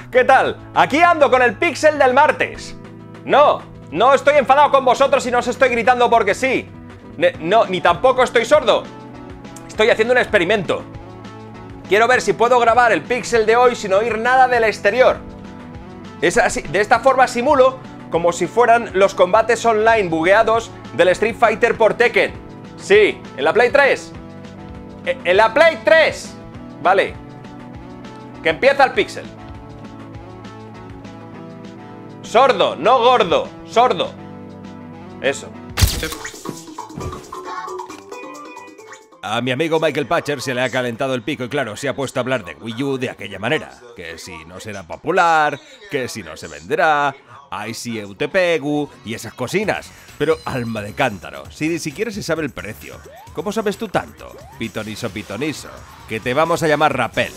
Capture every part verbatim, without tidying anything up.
¿Qué tal? Aquí ando con el Pixel del martes. No, no estoy enfadado con vosotros y no os estoy gritando porque sí. Ne- No, ni tampoco estoy sordo. Estoy haciendo un experimento. Quiero ver si puedo grabar el Pixel de hoy sin oír nada del exterior. Es así, de esta forma simulo como si fueran los combates online bugueados del Street Fighter por Tekken. Sí, en la Play tres. En la Play tres. Vale. Que empieza el Pixel. Sordo, no gordo. Sordo. Eso. A mi amigo Michael Patcher se le ha calentado el pico y claro, se ha puesto a hablar de Wii U de aquella manera. Que si no será popular, que si no se venderá, ay si eu te pego y esas cocinas. Pero alma de cántaro, si ni siquiera se sabe el precio. ¿Cómo sabes tú tanto? Pitoniso, pitoniso, que te vamos a llamar Rapel.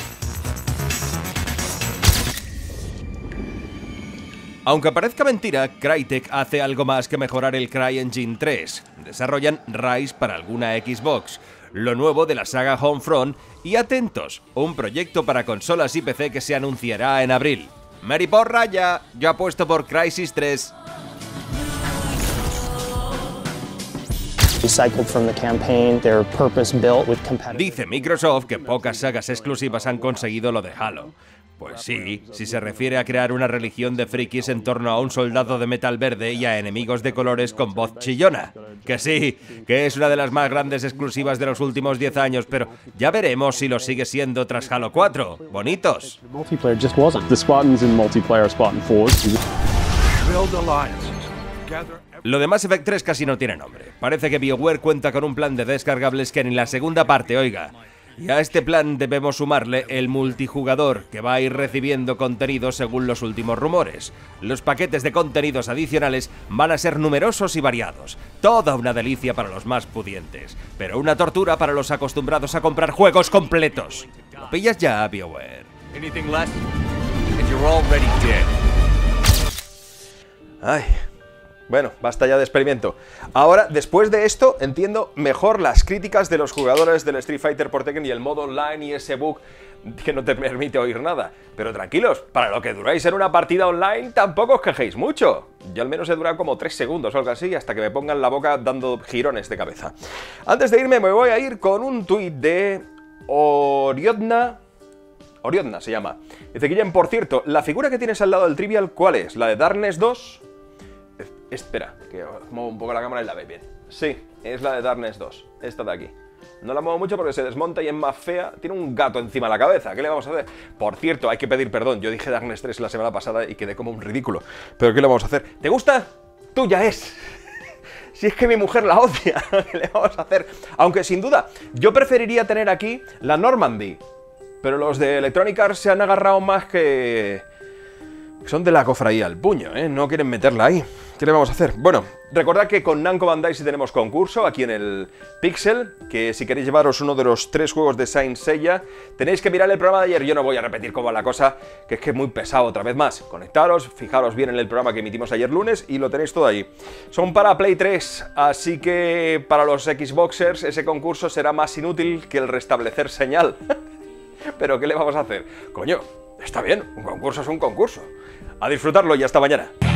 Aunque parezca mentira, Crytek hace algo más que mejorar el CryEngine tres. Desarrollan Rise para alguna Xbox, lo nuevo de la saga Homefront y atentos, un proyecto para consolas y P C que se anunciará en abril. Mariporra ya, yo apuesto por Crysis tres. Dice Microsoft que pocas sagas exclusivas han conseguido lo de Halo. Pues sí, si se refiere a crear una religión de frikis en torno a un soldado de metal verde y a enemigos de colores con voz chillona. Que sí, que es una de las más grandes exclusivas de los últimos diez años, pero ya veremos si lo sigue siendo tras Halo cuatro. Bonitos. Lo de Mass Effect tres casi no tiene nombre. Parece que BioWare cuenta con un plan de descargables que ni la segunda parte, oiga. Y a este plan debemos sumarle el multijugador, que va a ir recibiendo contenido según los últimos rumores. Los paquetes de contenidos adicionales van a ser numerosos y variados. Toda una delicia para los más pudientes, pero una tortura para los acostumbrados a comprar juegos completos. ¿Lo pillas ya, BioWare? Ay... Bueno, basta ya de experimento. Ahora, después de esto, entiendo mejor las críticas de los jugadores del Street Fighter por Tekken y el modo online y ese bug que no te permite oír nada. Pero tranquilos, para lo que duráis en una partida online, tampoco os quejéis mucho. Yo al menos he durado como tres segundos o algo así, hasta que me pongan la boca dando girones de cabeza. Antes de irme, me voy a ir con un tuit de Oriodna... Oriodna se llama. Dice, Guillem, por cierto, la figura que tienes al lado del Trivial, ¿cuál es? ¿La de Darkness dos? Espera, que muevo un poco la cámara y la veis bien. Sí, es la de Darkness dos, esta de aquí. No la muevo mucho porque se desmonta y es más fea. Tiene un gato encima de la cabeza, ¿qué le vamos a hacer? Por cierto, hay que pedir perdón, yo dije Darkness tres la semana pasada y quedé como un ridículo. Pero ¿qué le vamos a hacer? ¿Te gusta? Tuya es. Si es que mi mujer la odia, ¿qué le vamos a hacer? Aunque sin duda, yo preferiría tener aquí la Normandy. Pero los de Electronic Arts se han agarrado más que... Son de la cofradía al puño, ¿eh? No quieren meterla ahí. ¿Qué le vamos a hacer? Bueno, recordad que con Namco Bandai sí tenemos concurso aquí en el Pixel, que si queréis llevaros uno de los tres juegos de Saint Seiya, tenéis que mirar el programa de ayer. Yo no voy a repetir cómo va la cosa, que es que es muy pesado otra vez más. Conectaros, fijaros bien en el programa que emitimos ayer lunes y lo tenéis todo ahí. Son para Play tres, así que para los Xboxers ese concurso será más inútil que el restablecer señal. Pero ¿qué le vamos a hacer? Coño, está bien, un concurso es un concurso. A disfrutarlo y hasta mañana.